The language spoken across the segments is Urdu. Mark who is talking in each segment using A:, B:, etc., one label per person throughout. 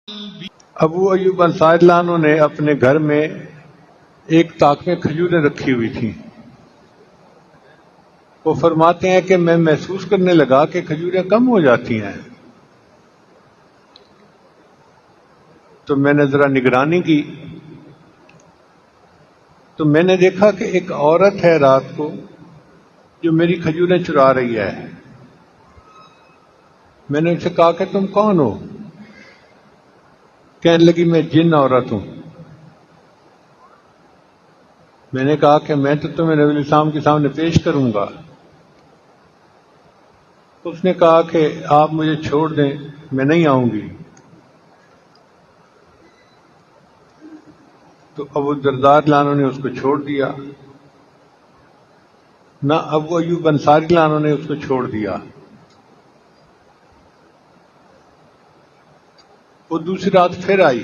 A: ابو ایوب انصاری اللہ عنہ نے اپنے گھر میں ایک طاق میں کھجوریں رکھی ہوئی تھیں۔ وہ فرماتے ہیں کہ میں محسوس کرنے لگا کہ کھجوریں کم ہو جاتی ہیں، تو میں نے ذرا نگرانی کی تو میں نے دیکھا کہ ایک عورت ہے رات کو جو میری کھجوریں چرا رہی ہے۔ میں نے ان سے کہا کہ تم کون ہو؟ کہنے لگی میں جن عورت ہوں۔ میں نے کہا کہ میں تو تمہیں نبی علیہ السلام کے سامنے پیش کروں گا۔ اس نے کہا کہ آپ مجھے چھوڑ دیں، میں نہیں آؤں گی۔ تو ابو الدرداء رضی اللہ عنہ نے اس کو چھوڑ دیا، نہ ابو ایوب انصاری رضی اللہ عنہ نے اس کو چھوڑ دیا۔ وہ دوسری رات پھر آئی،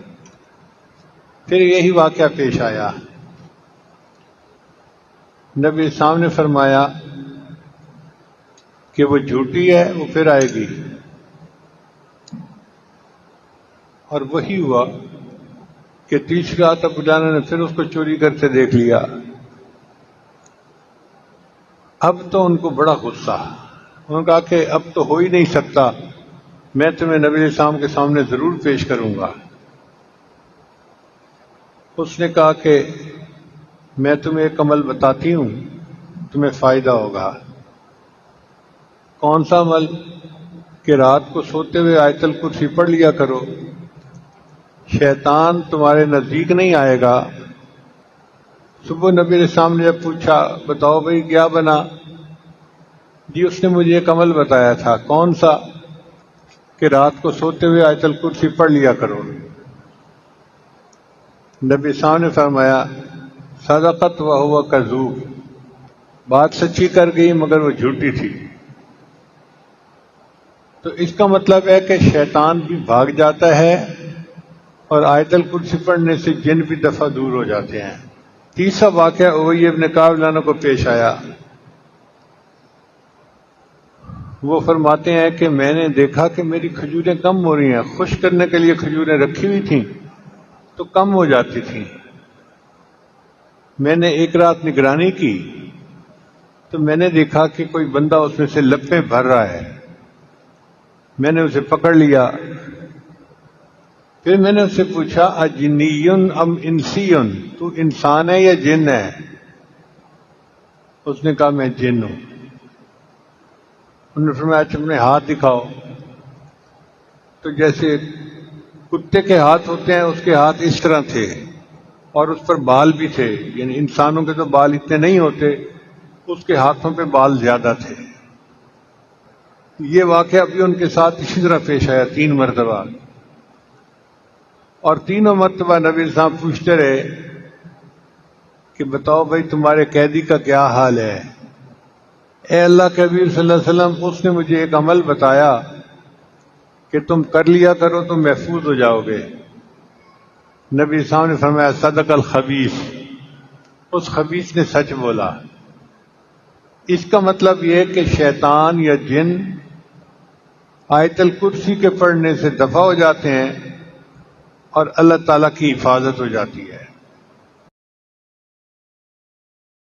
A: پھر یہی واقعہ پیش آیا۔ نبی السلام نے فرمایا کہ وہ جھوٹی ہے، وہ پھر آئے گی۔ اور وہی ہوا کہ تیسری رات ابو جانا نے پھر اس کو چوری کرتے دیکھ لیا۔ اب تو ان کو بڑا غصہ، انہوں نے کہا کہ اب تو ہو ہی نہیں سکتا، میں تمہیں نبی علیہ السلام کے سامنے ضرور پیش کروں گا۔ اس نے کہا کہ میں تمہیں ایک عمل بتاتی ہوں، تمہیں فائدہ ہوگا۔ کون سا عمل؟ کہ رات کو سوتے ہوئے آیت الکرسی پڑھ لیا کرو، شیطان تمہارے نزدیک نہیں آئے گا۔ صبح نبی علیہ السلام نے جب پوچھا بتاؤ بھائی کیا بنا، جی اس نے مجھے ایک عمل بتایا تھا۔ کون سا؟ کہ رات کو سوتے ہوئے آیت الکرسی پڑھ لیا کرو۔ نبی صاحب نے فرمایا صدقت وہو کذوب، بات سچی کر گئی مگر وہ جھوٹی تھی۔ تو اس کا مطلب ہے کہ شیطان بھی بھاگ جاتا ہے اور آیت الکرسی پڑھنے سے جن بھی دفعہ دور ہو جاتے ہیں۔ تیسرا واقعہ ابی بن کعب رضی اللہ عنہ کو پیش آیا۔ وہ فرماتے ہیں کہ میں نے دیکھا کہ میری کھجوریں کم ہو رہی ہیں، خشک کرنے کے لیے کھجوریں رکھی ہوئی تھیں تو کم ہو جاتی تھیں۔ میں نے ایک رات نگرانی کی تو میں نے دیکھا کہ کوئی بندہ اس میں سے لپیں بھر رہا ہے۔ میں نے اسے پکڑ لیا، پھر میں نے اس سے پوچھا اجنیٌ ام انسیٌ، تو انسان ہے یا جن ہے؟ اس نے کہا میں جن ہوں۔ انہوں نے فرمایا اچھا اپنے ہاتھ دکھاؤ۔ تو جیسے کتے کے ہاتھ ہوتے ہیں اس کے ہاتھ اس طرح تھے اور اس پر بال بھی تھے، یعنی انسانوں کے تو بال اتنے نہیں ہوتے، اس کے ہاتھوں پہ بال زیادہ تھے۔ یہ واقعہ بھی ان کے ساتھ اسی طرح پیش آیا 3 مرتبہ، اور تینوں مرتبہ نبی صاحب پوچھتے رہے کہ بتاؤ بھائی تمہارے قیدی کا کیا حال ہے؟ اے اللہ کے حبیب صلی اللہ علیہ وسلم، اس نے مجھے ایک عمل بتایا کہ تم کر لیا کرو تو محفوظ ہو جاؤ گے۔ نبی صاحب نے فرمایا صدق الخبیث، اس خبیث نے سچ بولا۔ اس کا مطلب یہ کہ شیطان یا جن آیت الکرسی کے پڑھنے سے دفع ہو جاتے ہیں اور اللہ تعالیٰ کی حفاظت ہو جاتی ہے۔